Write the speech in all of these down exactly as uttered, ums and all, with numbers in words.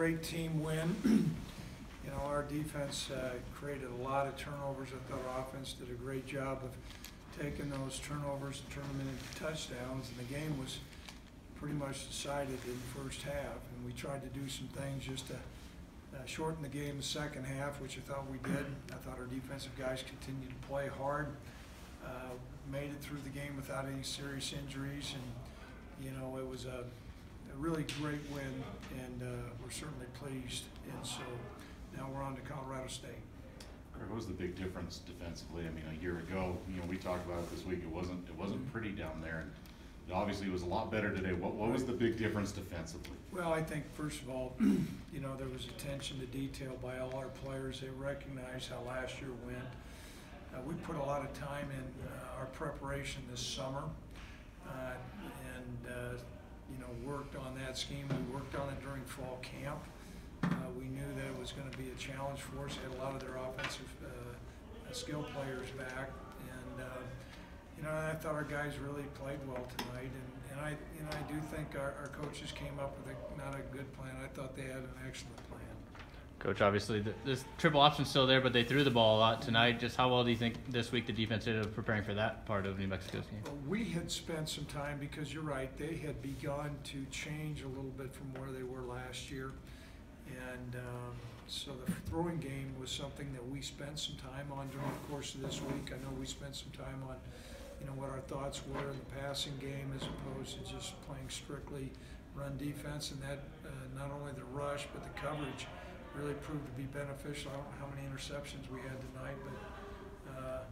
great team win. You know, our defense uh, created a lot of turnovers. I thought our offense did a great job of taking those turnovers and turning them into touchdowns, and the game was pretty much decided in the first half. And we tried to do some things just to uh, shorten the game the second half, which I thought we did. I thought our defensive guys continued to play hard, uh, made it through the game without any serious injuries, and you know, it was a, a really great win, and uh, we're certainly pleased. And so now we're on to Colorado State. What was the big difference defensively? I mean, a year ago, you know, we talked about it this week. It wasn't it wasn't pretty down there, and it obviously was a lot better today. What what was the big difference defensively? Well, I think first of all, you know, there was attention to detail by all our players. They recognized how last year went. Uh, we put a lot of time in uh, our preparation this summer, uh, and uh, you know, worked on that scheme. We worked on it during fall camp. Uh, we knew that it was going to be a challenge for us. Had a lot of their offensive uh, skill players back, and uh, you know, I thought our guys really played well tonight. And, and I, you know, I do think our, our coaches came up with a, not a good plan. I thought they had an excellent plan. Coach, obviously the, this triple option's still there, but they threw the ball a lot tonight. Just how well do you think this week the defense did of preparing for that part of New Mexico's game? Well, we had spent some time, because you're right, they had begun to change a little bit from where they were last year. And um, so the throwing game was something that we spent some time on during the course of this week. I know we spent some time on, you know, what our thoughts were in the passing game as opposed to just playing strictly run defense. And that uh, not only the rush but the coverage really proved to be beneficial. I don't know how many interceptions we had tonight, but uh,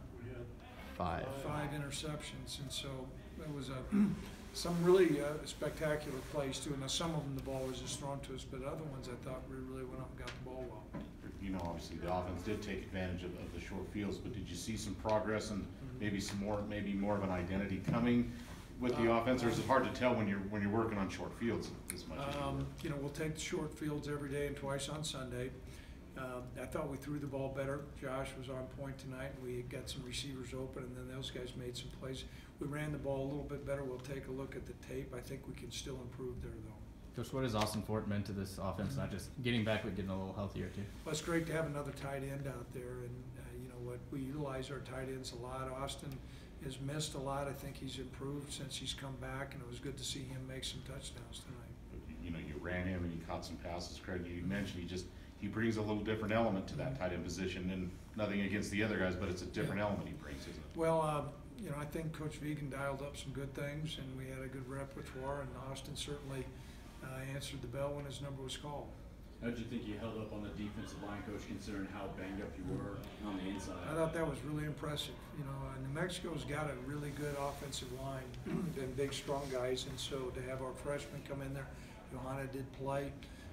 five. Five interceptions, and so it was a some really uh, spectacular plays too. Now some of them the ball was just thrown to us, but other ones I thought we really went up and got the ball well. You know, obviously the offense did take advantage of, of the short fields, but did you see some progress and maybe some more, maybe more of an identity coming with the uh, offense, or is it hard to tell when you're when you're working on short fields as much? Um, as you know, we'll take the short fields every day and twice on Sunday. Uh, I thought we threw the ball better. Josh was on point tonight. We got some receivers open, and then those guys made some plays. We ran the ball a little bit better. We'll take a look at the tape. I think we can still improve there, though. Just what has Austin Fort meant to this offense? Not just getting back, but getting a little healthier too. Well, it's great to have another tight end out there, and uh, you know what, we utilize our tight ends a lot. Austin has missed a lot. I think he's improved since he's come back, and it was good to see him make some touchdowns tonight. You know, you ran him and you caught some passes. Craig, you mentioned he just he brings a little different element to that tight end position, and nothing against the other guys, but it's a different yeah. element he brings, isn't it? Well, uh, you know, I think Coach Vigen dialed up some good things, and we had a good repertoire, and Austin certainly uh, answered the bell when his number was called. How did you think you held up on the defensive line, Coach, considering how banged up you were on the inside? I thought that was really impressive. You know, uh, New Mexico's got a really good offensive line and big, strong guys, and so to have our freshmen come in there, Johanna did play.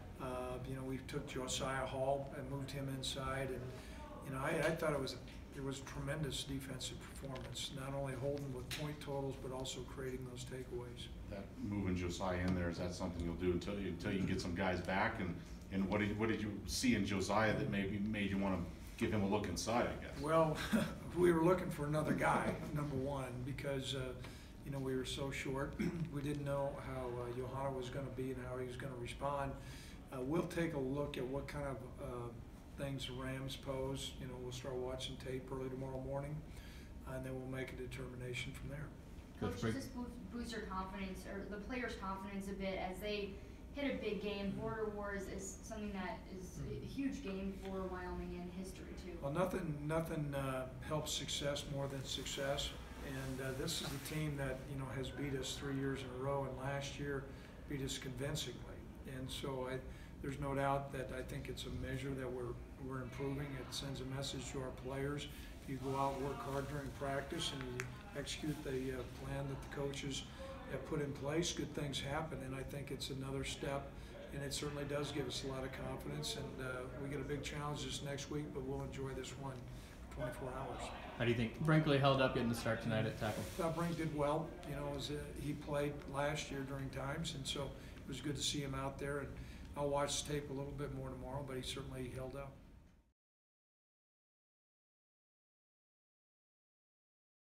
Uh, you know, we took Josiah Hall and moved him inside, and you know, I, I thought it was a, it was tremendous defensive performance. Not only holding with point totals, but also creating those takeaways. That moving Josiah in there, is that something you'll do until you until you can get some guys back? And and what did what did you see in Josiah that maybe made you want to give him a look inside? I guess. Well, we were looking for another guy, number one, because uh, you know, we were so short. We didn't know how uh, Johanna was going to be and how he was going to respond. Uh, we'll take a look at what kind of uh, things the Rams pose. You know, we'll start watching tape early tomorrow morning, and then we'll make a determination from there. Coach, does this boost, boost your confidence, or the players' confidence a bit, as they hit a big game? Border Wars is something that is a huge game for Wyoming in history, too. Well, nothing, nothing uh, helps success more than success. And uh, this is a team that, you know, has beat us three years in a row, and last year beat us convincingly. And so I, there's no doubt that I think it's a measure that we're we're improving. It sends a message to our players. If you go out and work hard during practice and you execute the uh, plan that the coaches have put in place, good things happen. And I think it's another step, and it certainly does give us a lot of confidence. And uh, we get a big challenge this next week, but we'll enjoy this one for twenty-four hours. How do you think Brinkley held up getting the start tonight at tackle? I thought Brink did well. You know, as, uh, he played last year during times, and so it was good to see him out there. And I'll watch the tape a little bit more tomorrow, but he certainly held up.